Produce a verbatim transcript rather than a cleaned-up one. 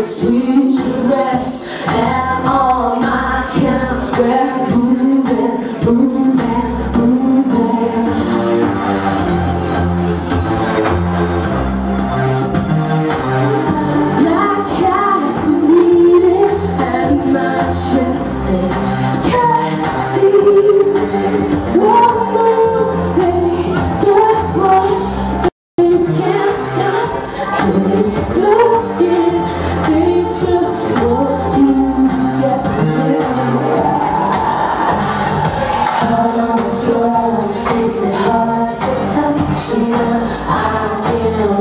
sweet dress and all my camera moving, moving, moving. Black cats bleeding and my chest and can't see. One move, they just watch. They can't stop. They just get. They just want you to get hard on the floor. Is it hard to touch you? I can't.